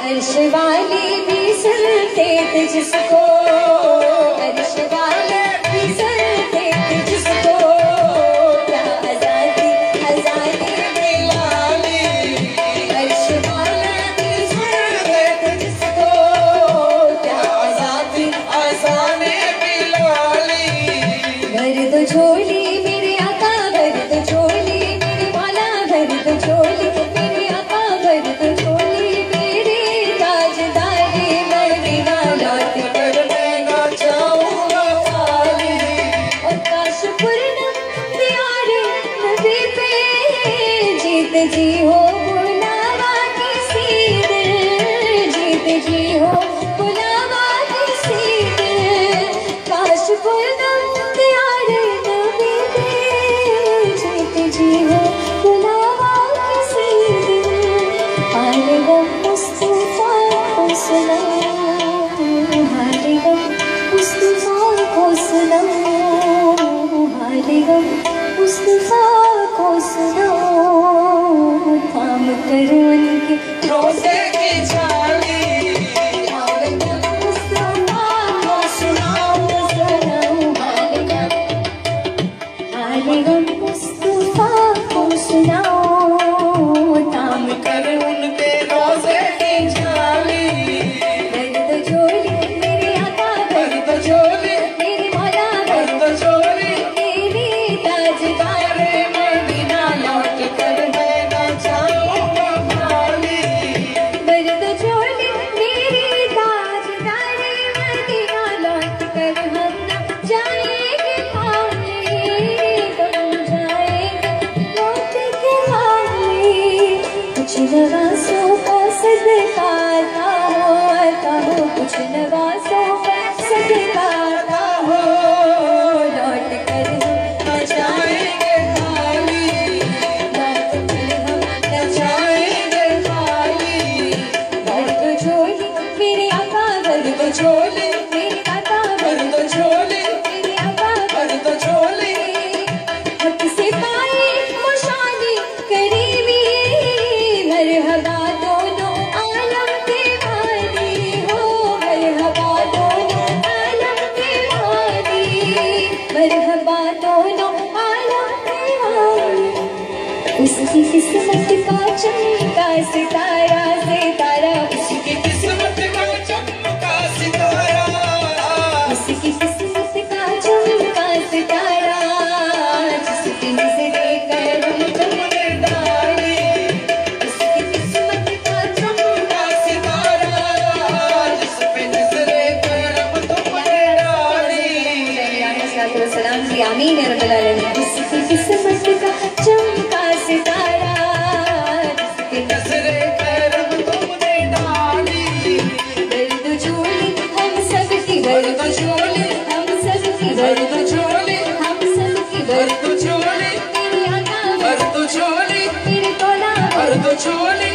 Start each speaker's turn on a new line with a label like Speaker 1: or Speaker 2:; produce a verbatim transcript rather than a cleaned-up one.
Speaker 1: अर्श वाले भी सुनते थे जिसको, अर्श वाले भी सुनते थे जिसको, क्या आजादी आजादी बिलाली। अर्श वाले भी सुनते थे जिसको, क्या आजादी आजादी बिलाली। भर दो झोली मेरे आका, भर दो झोली मेरे मौला, भर दो झोली मेरे आका, भर दो झोली मेरे ताजदारे मदीना। लौट कर मैं ना जाऊंगा खाली, और काश पूर्णम दियारे नबी पे जीत जी हो बुलावा किसी दिन, जीत जी हो बुलावा किसी दिन। काश पूर्णम दियारे नबी पे जीत जी हो बुलावा किसी दिन। हाले गम मुस्तफा को सुनाओ, हाले गम मुस्तफा को सुनाओ, हाले गम मुस्तफा को सुनाओ। थाम कर उनके रोज़े की जाली, हाले गम मुस्तफा को सुनाओ, सुनाओ। हाले गम, हाले गम मुस्तफा को सुनाओ। थाम कर उनके रोज़े की जाली। भर दो झोली मेरे आका, भर दो झोली मेरे मौला, भर दो झोली मेरी ताजदारे मदीना। लौट कर मैं ना जाऊंगा खाली, भर दो झोली मेरी ताजदारे मदीना। लौट कर हम ना जाएंगे खाली, हम जाएंगे लौट के खाली। कुछ नवाज़ों का सदका आता हो, आता हो, कुछ नवाज़ों का सदका आता हो। लौट कर हम न जाएंगे खाली, लौट कर हम न जाएंगे खाली। भर दो झोली मेरे आका, भर दो झोली मेरे आका, भर दो झोली मेरे आका, भर दो झोली। हक से पाए मुशानी करीबी, मरहबा दोनों आलम के वाली हो, मरहबा दोनों आलम के वाली, मरहबा दोनों आलम के वाली। उसकी किस्मत का चमका सितारा, सितारा
Speaker 2: उसकी किस्मत का चमका सितारा,
Speaker 1: उसकी किस्मत का चमका सितारा। जिसकी नजरे करम तुमने डाली, उसकी किस्मत का चमका
Speaker 2: सितारा, जिस पे नजरे करम तुमने डाली।
Speaker 1: सलाम जी आमीन या रब्बल आलमीन। उसकी किस्मत का चमका सितारा, जिसकी
Speaker 2: नजरे करम तुमने डाली।
Speaker 1: भर दो झोली हम सबकी, भर दो झोली हम सबकी, भर दो झोली हम सबकी, भर
Speaker 2: भर दो झोली,
Speaker 1: मेरे आका,
Speaker 2: भर दो झोली,
Speaker 1: मेरे मौला,
Speaker 2: भर दो झोली